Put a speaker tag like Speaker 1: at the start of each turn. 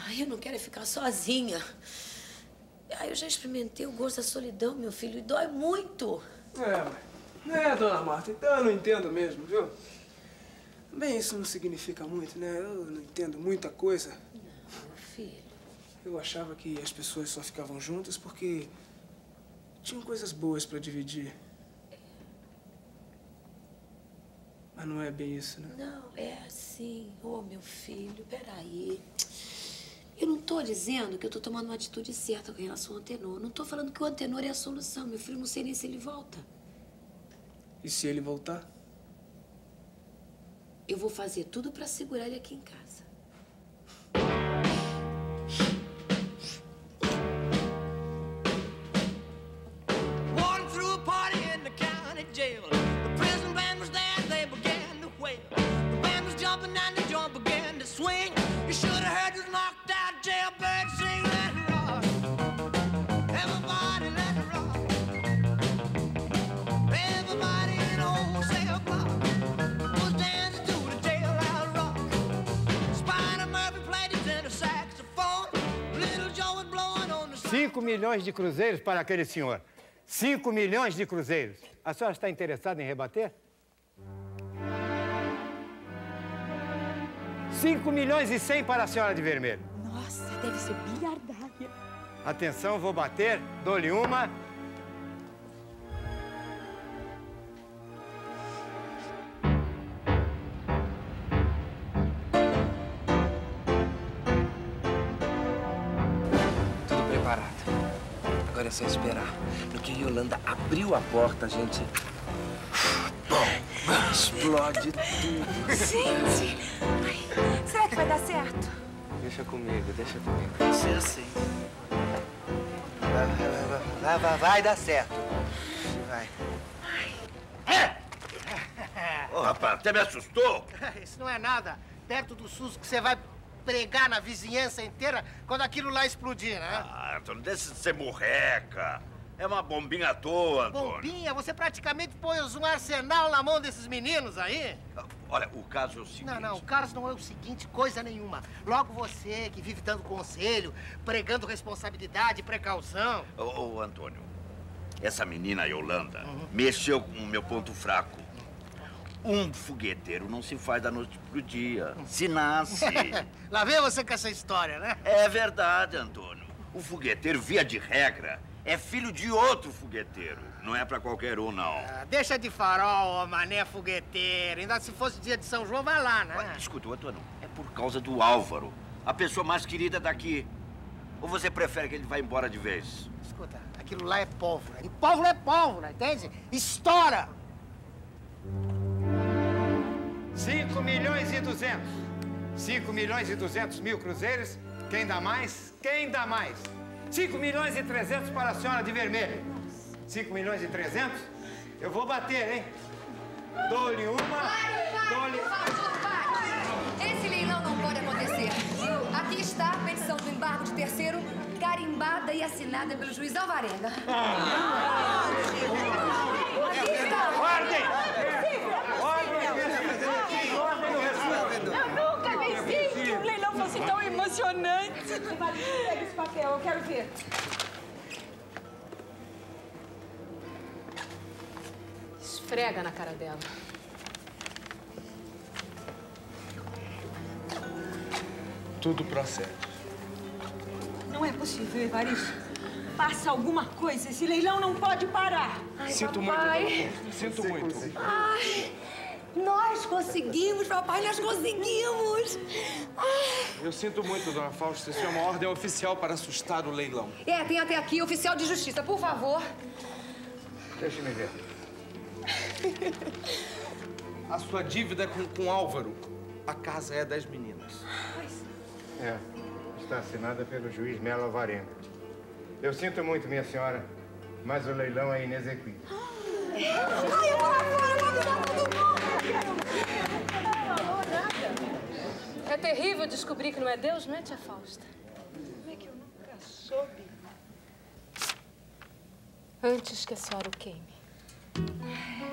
Speaker 1: Ai, eu não quero ficar sozinha. Ai, eu já experimentei o gosto da solidão, meu filho, e dói muito.
Speaker 2: Dona Marta, então eu não entendo mesmo, viu? Bem, isso não significa muito, né? Eu não entendo muita coisa.
Speaker 1: Não, meu filho.
Speaker 2: Eu achava que as pessoas só ficavam juntas porque tinham coisas boas pra dividir. Mas não é bem isso, né?
Speaker 1: Não, é assim. Ô, meu filho, peraí. Eu não tô dizendo que eu tô tomando uma atitude certa com relação ao Antenor. Não tô falando que o Antenor é a solução, meu filho. Não sei nem se ele volta.
Speaker 2: E se ele voltar?
Speaker 1: Eu vou fazer tudo pra segurar ele aqui em casa.
Speaker 3: $5 milhões de cruzeiros para aquele senhor. 5 milhões de cruzeiros. A senhora está interessada em rebater? 5 milhões e 100 para a senhora de vermelho.
Speaker 4: Nossa, deve ser bilhardária.
Speaker 3: Atenção, vou bater. Dou-lhe uma.
Speaker 5: Tudo preparado. Agora é só esperar. No que Yolanda abriu a porta, a gente... explode tudo.
Speaker 4: Gente! Ai, será que vai dar certo?
Speaker 5: Deixa comigo, deixa comigo. Vai ser assim. Vai dar certo. Vai.
Speaker 6: Ô, rapaz, até me assustou.
Speaker 7: Isso não é nada. Perto do susto que você vai pregar na vizinhança inteira quando aquilo lá explodir, né?
Speaker 6: Ah, Antônio, deixa de ser murreca. É uma bombinha à toa, Antônio.
Speaker 7: Bombinha? Você praticamente pôs um arsenal na mão desses meninos aí?
Speaker 6: Olha, o caso é o seguinte...
Speaker 7: Não, o caso não é o seguinte, coisa nenhuma. Logo você, que vive dando conselho, pregando responsabilidade e precaução.
Speaker 6: Ô, Antônio, essa menina Yolanda mexeu com o meu ponto fraco. Um fogueteiro não se faz da noite pro dia. Se nasce.
Speaker 7: Lá vem você com essa história, né?
Speaker 6: É verdade, Antônio. O fogueteiro, via de regra, é filho de outro fogueteiro. Não é pra qualquer um, não.
Speaker 7: Ah, deixa de farol, ô mané fogueteiro. Ainda se fosse dia de São João, vai lá, né?
Speaker 6: Olha, escuta, Antônio, é por causa do Álvaro, a pessoa mais querida daqui. Ou você prefere que ele vá embora de vez?
Speaker 7: Escuta, aquilo lá é pólvora. E pólvora é pólvora, entende? Estoura!
Speaker 3: 5 milhões e 200. 5 milhões e 200 mil cruzeiros. Quem dá mais? Quem dá mais? 5 milhões e 300 para a senhora de vermelho. 5 milhões e 300? Eu vou bater, hein? Dou-lhe uma, dou-lhe...
Speaker 8: Esse leilão não pode acontecer. Aqui está a petição do embargo de terceiro, carimbada e assinada pelo juiz Alvarenga. Aqui está.
Speaker 3: Ordem!
Speaker 4: Eu nunca pensei que um leilão fosse tão emocionante. Pega esse papel, eu quero ver.
Speaker 9: Esfrega na cara dela.
Speaker 2: Tudo procede.
Speaker 4: Não é possível, Evaristo. Faça alguma coisa. Esse leilão não pode parar.
Speaker 8: Ai,
Speaker 2: Sinto
Speaker 8: papai.
Speaker 2: muito. Sinto muito.
Speaker 8: Ai, nós conseguimos, papai, nós conseguimos. Ai.
Speaker 2: Eu sinto muito, dona Fausta. Isso é uma ordem oficial para assustar o leilão.
Speaker 8: É, tem até aqui oficial de justiça, por favor.
Speaker 3: Deixa-me ver.
Speaker 2: A sua dívida com Álvaro. A casa é das meninas.
Speaker 3: É, está assinada pelo juiz Melo Alvarenga. Eu sinto muito, minha senhora, mas o leilão é inexequível.
Speaker 8: Ai, eu vou lá fora, eu vou avisar todo mundo.
Speaker 9: É terrível descobrir que não é Deus, não é, tia Fausta?
Speaker 4: Como é que eu nunca soube?
Speaker 9: Antes que a senhora o queime.